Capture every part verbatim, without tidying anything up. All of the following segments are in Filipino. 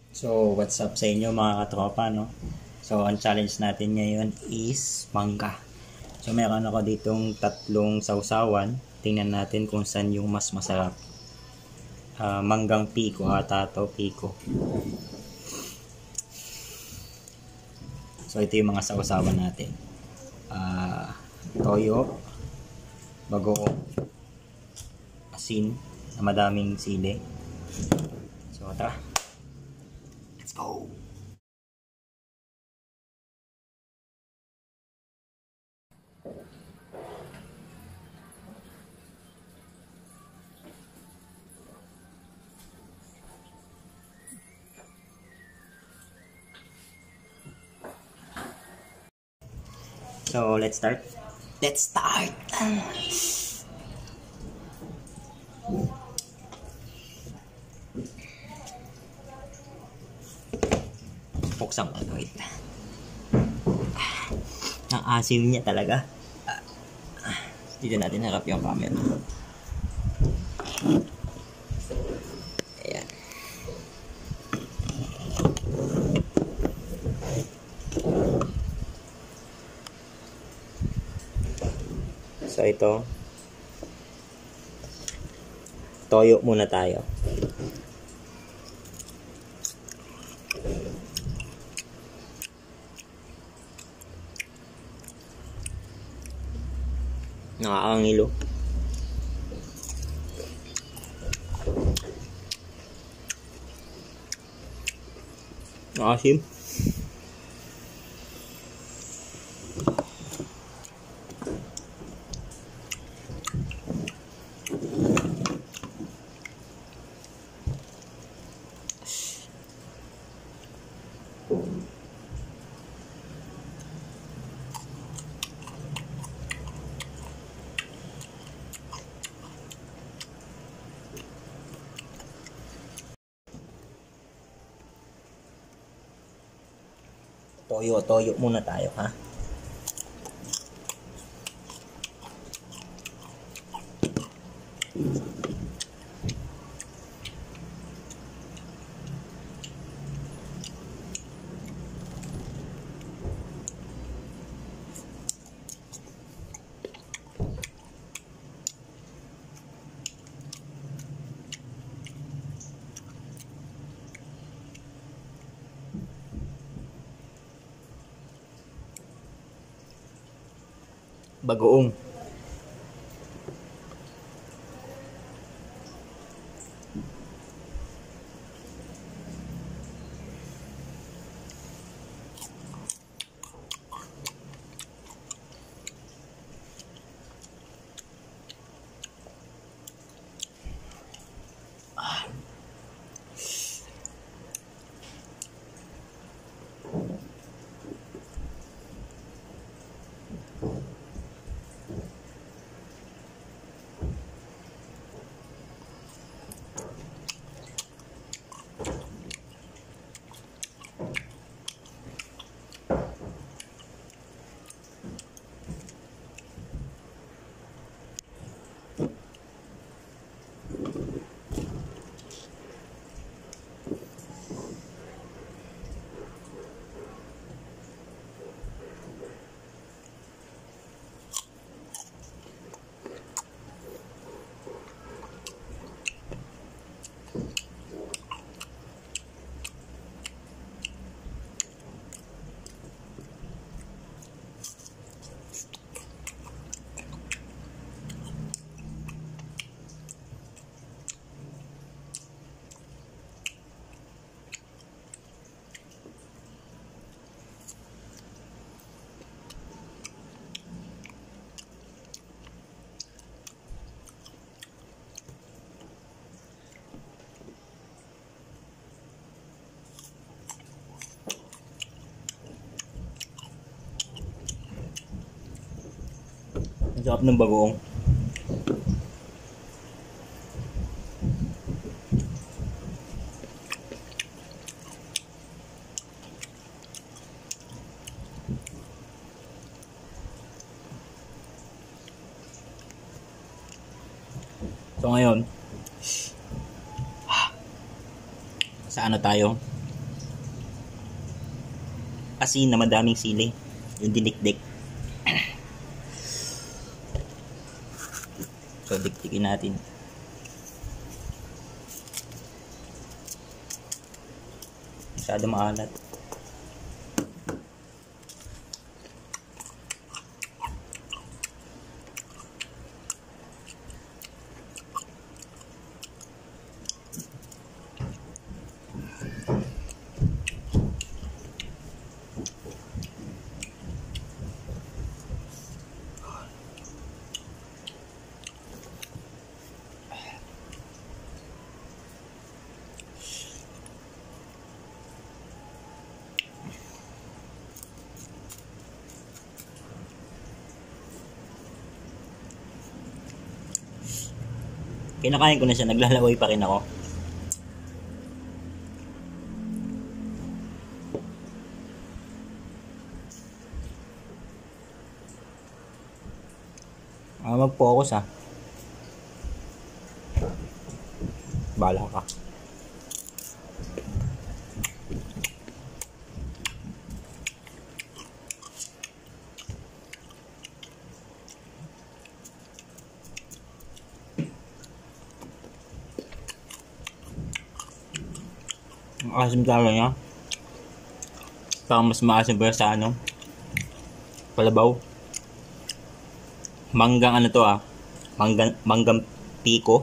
So, what's up sa inyo mga katropa, no? So, ang challenge natin ngayon is mangga. So, meron ako ditong tatlong sausawan. Tingnan natin kung saan yung mas masarap. Uh, manggang piko ata to, piko. So, ito yung mga sausawan natin. Uh, toyo, bagoong, asin, na madaming sili. So, tara. Let's go! So, let's start. Let's start! Buksan ko. Wait. Ang asim niya talaga. Dito natin harap yung camera. Ayan. So, ito. Toyo muna tayo. Nakakangilo. Asim. Toyo, toyo muna tayo, ha? Bagoong. Ang sarap ng bagoong. So ngayon, sa ano tayo? asin na madaming sili. Yung dinikdik. So, dikdikin natin. Masyado maalat. Kinakain ko na siya, naglalaway pa rin ako. Ah, mag-focus ah. Bahala ka. Ang asim talaga niya. Parang mas maasim pa sa ano, palabaw. Manggang ano to ah. Manggang, manggang piko.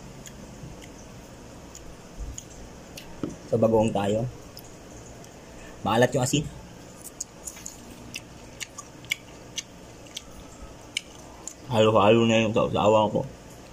Sa bagoong tayo. Maalat yung asin. Halo-halo na yung sausawan ko.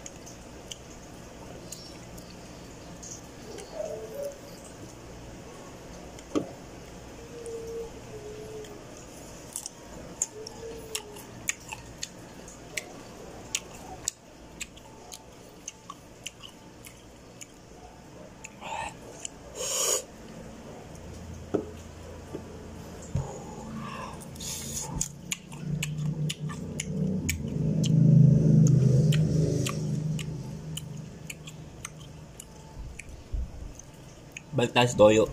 Balik tayo sa toyo.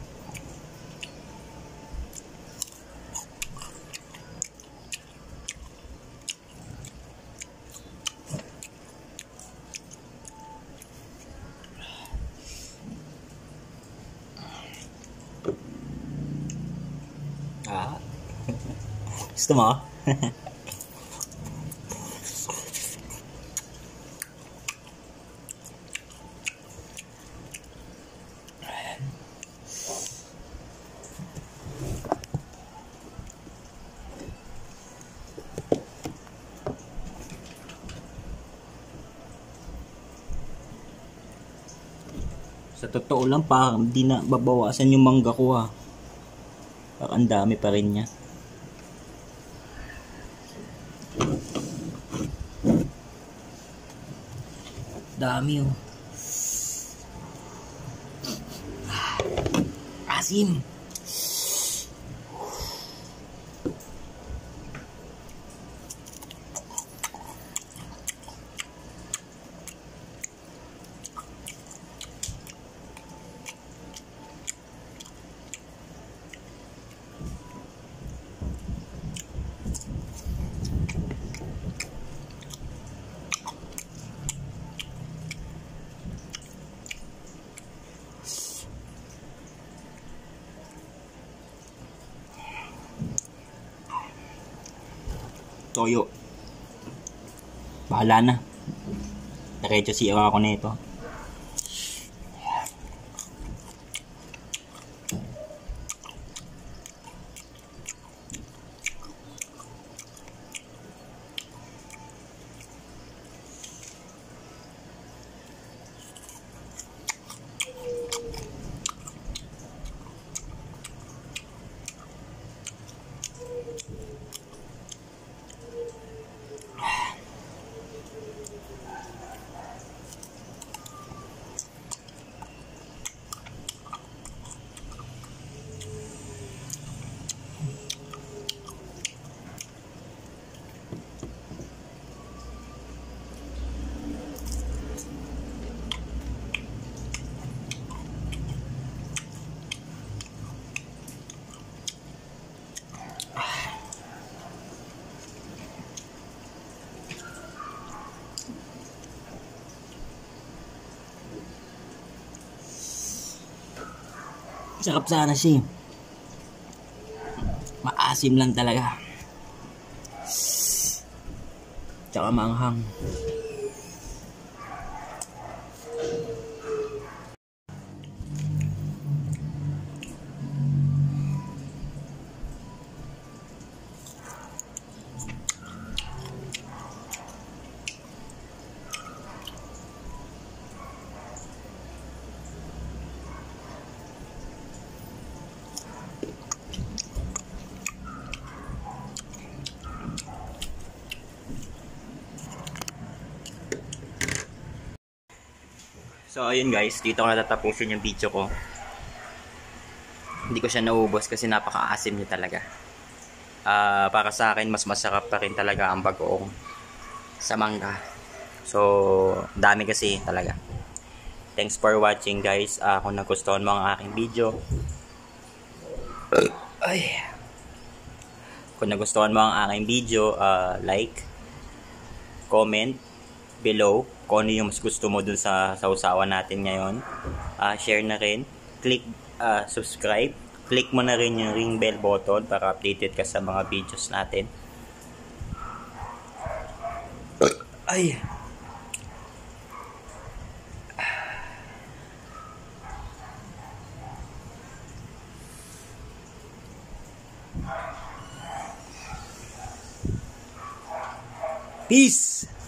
Ah. Gusto mo? Sa totoo lang, parang di na babawasan yung mangga ko ha. Parang ang dami pa rin niya. Dami oh. Asim. Toyo. Bahala na. Diretso siya ako nito. Sarap sana siya. Maasim lang talaga. Tsaka maanghang. So ayun guys, dito ko natatapusin yung video ko. Hindi ko siya naubos kasi napaka-asim niya talaga. Uh, para sa akin, mas masarap pa rin talaga ang bagoong sa mangga. So, dami kasi talaga. Thanks for watching guys. Uh, kung nagustuhan mo ang aking video, ay, kung nagustuhan mo ang aking video, uh, like, comment below kung ano yung mas gusto mo dun sa sausawan natin ngayon. Uh, share na rin. Click uh, subscribe. Click mo na rin yung ring bell button para updated ka sa mga videos natin. Ay! Peace!